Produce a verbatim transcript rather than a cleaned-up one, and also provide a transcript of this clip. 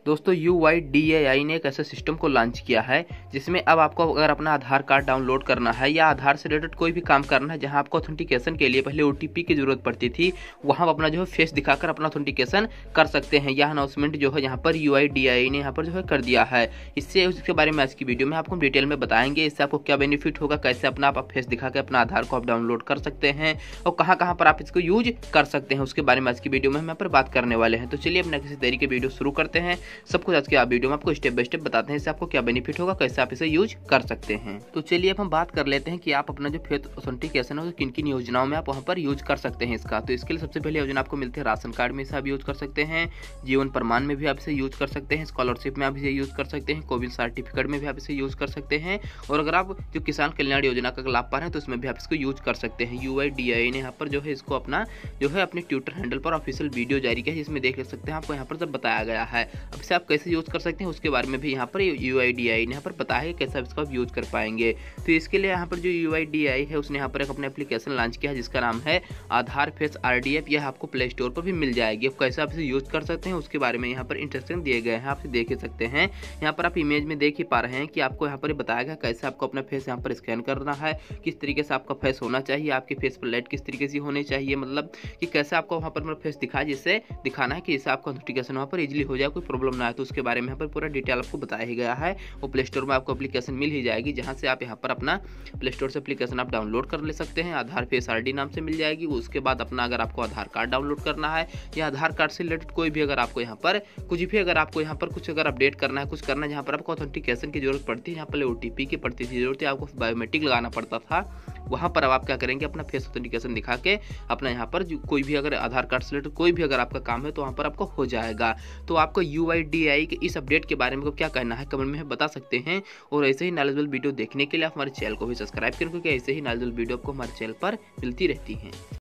दोस्तों you I D A आई ने एक ऐसा सिस्टम को लॉन्च किया है जिसमें अब आपको अगर अपना आधार कार्ड डाउनलोड करना है या आधार से रिलेटेड कोई भी काम करना है, जहां आपको ऑथेंटिकेशन के लिए पहले ओ टी पी की जरूरत पड़ती थी, वहां अपना जो है फेस दिखाकर अपना ऑथेंटिकेशन कर सकते हैं। यह अनाउंसमेंट जो है यहाँ पर यू आई डी ए आई ने यहाँ पर जो है कर दिया है। इससे उसके बारे में आज की वीडियो में आपको डिटेल में बताएंगे। इससे आपको क्या बेनिफिट होगा, कैसे अपना आप फेस दिखा के अपना आधार को आप डाउनलोड कर सकते हैं और कहाँ कहाँ पर आप इसको यूज कर सकते हैं, उसके बारे में आज की वीडियो में हम यहाँ पर बात करने वाले हैं। तो चलिए अपना किसी तरीके वीडियो शुरू करते हैं। सब कुछ आज की वीडियो में आपको स्टेप बाय स्टेप बताते हैं इससे आपको क्या बेनिफिट होगा, कैसे आप इसे यूज कर सकते हैं। तो चलिए अब हम बात कर लेते हैं कि आप अपना जो फेस ऑथेंटिकेशन है किन किन योजनाओं में आप वहां पर यूज कर सकते हैं इसका। तो इसके लिए सबसे पहले योजना आपको मिलती है राशन कार्ड में, इसे आप यूज कर सकते हैं। जीवन प्रमाण में भी आप इसे यूज कर सकते हैं। स्कॉलरशिप में आप इसे यूज कर सकते हैं। कोविड सर्टिफिकेट में भी आप इसे यूज कर सकते हैं। और अगर आप जो किसान कल्याण योजना का लाभ पा रहे हैं तो उसमें भी आप इसको यूज कर सकते हैं। यू आई डी ए आई ने यहाँ पर जो है इसको अपना जो है अपने ट्विटर हैंडल पर ऑफिशियल वीडियो जारी किया है, जिसमें देख सकते हैं आपको यहाँ पर सब बताया गया है। अब इसे आप कैसे यूज कर सकते हैं उसके बारे में भी यहाँ पर यू आई डी ए आई ने यहाँ पर बताया है कैसे आप इसको आप यूज कर पाएंगे। तो इसके लिए यहाँ पर जो यू आई डी ए आई है उसने यहाँ पर एक अपने एप्लीकेशन लॉन्च किया है जिसका नाम है Aadhaar face R D F. यह आपको प्ले स्टोर पर भी मिल जाएगी। अब कैसे आप इसे यूज कर सकते हैं उसके बारे में यहाँ पर इंस्ट्रक्शन दिए गए हैं, आप देख सकते हैं। यहाँ पर आप इमेज में देख ही पा रहे हैं कि आपको यहाँ पर बताया गया कैसे आपको अपना फेस यहाँ पर स्कैन करना है, किस तरीके से आपका फेस होना चाहिए, आपके फेस पर लाइट किस तरीके से होनी चाहिए, मतलब कि कैसे आपको वहाँ पर फेस दिखाए, जिससे दिखाना है कि जैसे आपका ऑथेंटिकेशन वहाँ पर इजीली हो जाए, कोई प्रॉब्लम ना है। तो उसके बारे में यहाँ पर पूरा डिटेल आपको बताया ही गया है। वो प्ले स्टोर में आपको एप्लीकेशन मिल ही जाएगी, जहाँ से आप यहाँ पर अपना प्ले स्टोर से एप्लीकेशन आप डाउनलोड कर ले सकते हैं। आधार फेस आर डी नाम से मिल जाएगी। उसके बाद अपना अगर आपको आधार कार्ड डाउनलोड करना है या आधार कार्ड से रिलेटेड कोई भी अगर आपको यहाँ पर कुछ भी अगर आपको यहाँ पर कुछ अगर अपडेट करना है, कुछ करना है जहाँ पर आपको ऑथेंटिकेशन की जरूरत पड़ती है, यहाँ पर ओ टी पी की पड़ती थी जरूरत है, आपको बायोमेट्रिक लगाना पड़ता था, वहाँ पर अब आप क्या करेंगे अपना फेस ऑथेंटिकेशन दिखा के अपना यहाँ पर कोई भी अगर आधार कार्ड से रिलेटेड कोई भी अगर आपका काम है तो वहाँ पर आपको हो जाएगा। तो आपको यू आई डी ए आई के इस अपडेट के बारे में क्या कहना है कमेंट में बता सकते हैं। और ऐसे ही नॉलेजेबल वीडियो देखने के लिए आप हमारे चैनल को भी सब्सक्राइब करें, क्योंकि ऐसे ही नॉलेजेबल वीडियो आपको हमारे चैनल पर मिलती रहती हैं।